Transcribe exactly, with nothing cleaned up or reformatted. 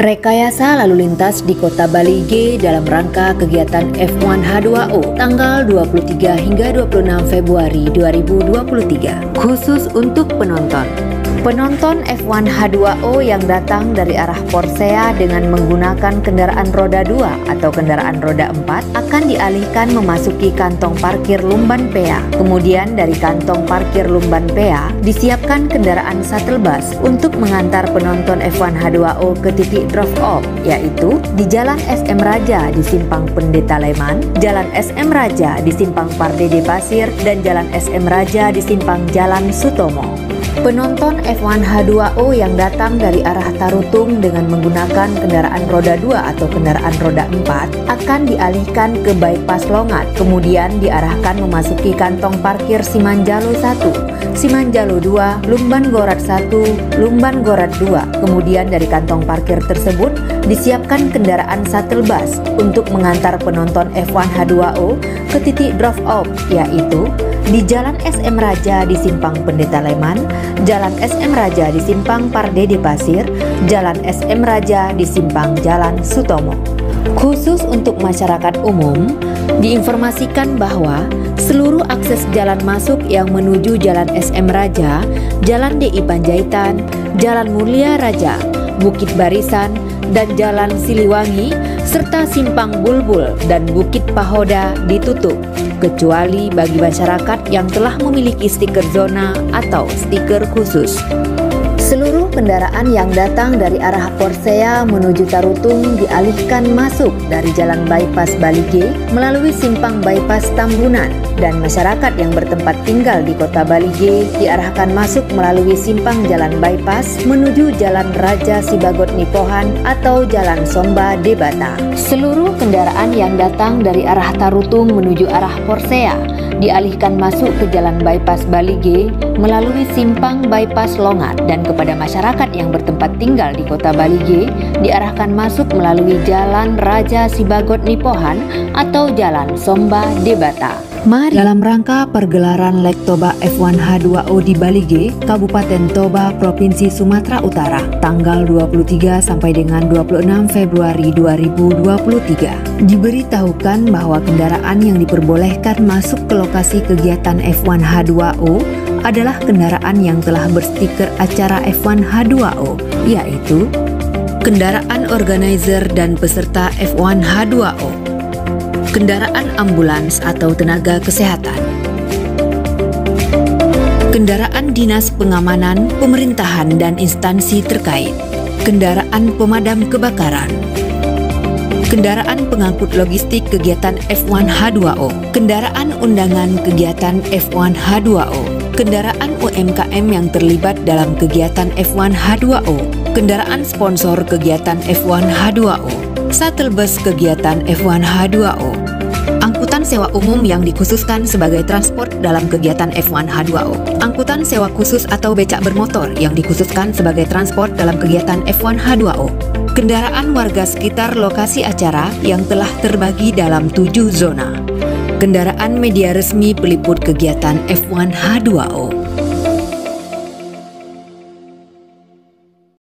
Rekayasa lalu lintas di Kota Bali G dalam rangka kegiatan F satu H dua O tanggal dua puluh tiga hingga dua puluh enam Februari dua ribu dua puluh tiga. Khusus untuk penonton. Penonton F satu H dua O yang datang dari arah Porsea dengan menggunakan kendaraan roda dua atau kendaraan roda empat akan dialihkan memasuki kantong parkir Lumban Pea. Kemudian dari kantong parkir Lumban Pea disiapkan kendaraan shuttle bus untuk mengantar penonton F satu H dua O ke titik drop off, yaitu di Jalan S M Raja di Simpang Pendeta Leman, Jalan S M Raja di Simpang Pardede Pasir, dan Jalan S M Raja di Simpang Jalan Sutomo. Penonton F satu H dua O yang datang dari arah Tarutung dengan menggunakan kendaraan roda dua atau kendaraan roda empat akan dialihkan ke bypass Longat, kemudian diarahkan memasuki kantong parkir Simanjalo satu, Simanjalo dua, Lumban Gorat satu, Lumban Gorat dua. Kemudian dari kantong parkir tersebut disiapkan kendaraan shuttle bus untuk mengantar penonton F satu H dua O ke titik drop off, yaitu di Jalan S M Raja di Simpang Pendeta Leman, Jalan S M Raja di Simpang Pardede Pasir, Jalan S M Raja di Simpang Jalan Sutomo. Khusus untuk masyarakat umum, diinformasikan bahwa seluruh akses jalan masuk yang menuju Jalan S M Raja, Jalan D I Panjaitan, Jalan Mulia Raja, Bukit Barisan, dan Jalan Siliwangi, serta Simpang Bulbul dan Bukit Pahoda ditutup, kecuali bagi masyarakat yang telah memiliki stiker zona atau stiker khusus. Seluruh kendaraan yang datang dari arah Porsea menuju Tarutung dialihkan masuk dari Jalan Bypass Bali G melalui Simpang Bypass Tambunan, dan masyarakat yang bertempat tinggal di Kota Bali G diarahkan masuk melalui Simpang Jalan Bypass menuju Jalan Raja Sibagot Nipohan atau Jalan Somba Debata. Seluruh kendaraan yang datang dari arah Tarutung menuju arah Porsea dialihkan masuk ke Jalan Bypass Bali G melalui Simpang Bypass Longat, dan kepada masyarakat yang bertempat tinggal di Kota Bali G diarahkan masuk melalui Jalan Raja Sibagot Nipohan atau Jalan Somba Debata. Mari. Dalam rangka pergelaran Lek Toba F satu H dua O di Bali G, Kabupaten Toba, Provinsi Sumatera Utara, tanggal dua puluh tiga sampai dengan dua puluh enam Februari dua ribu dua puluh tiga. Diberitahukan bahwa kendaraan yang diperbolehkan masuk ke lokasi kegiatan F satu H dua O adalah kendaraan yang telah berstiker acara F satu H dua O, yaitu kendaraan organizer dan peserta F satu H dua O, kendaraan ambulans atau tenaga kesehatan, kendaraan dinas pengamanan, pemerintahan dan instansi terkait, kendaraan pemadam kebakaran, kendaraan pengangkut logistik kegiatan F satu H dua O, kendaraan undangan kegiatan F satu H dua O, kendaraan U M K M yang terlibat dalam kegiatan F satu H dua O, kendaraan sponsor kegiatan F satu H dua O, shuttle bus kegiatan F satu H dua O, angkutan sewa umum yang dikhususkan sebagai transport dalam kegiatan F satu H dua O, angkutan sewa khusus atau becak bermotor yang dikhususkan sebagai transport dalam kegiatan F satu H dua O, kendaraan warga sekitar lokasi acara yang telah terbagi dalam tujuh zona, kendaraan media resmi peliput kegiatan F satu H dua O.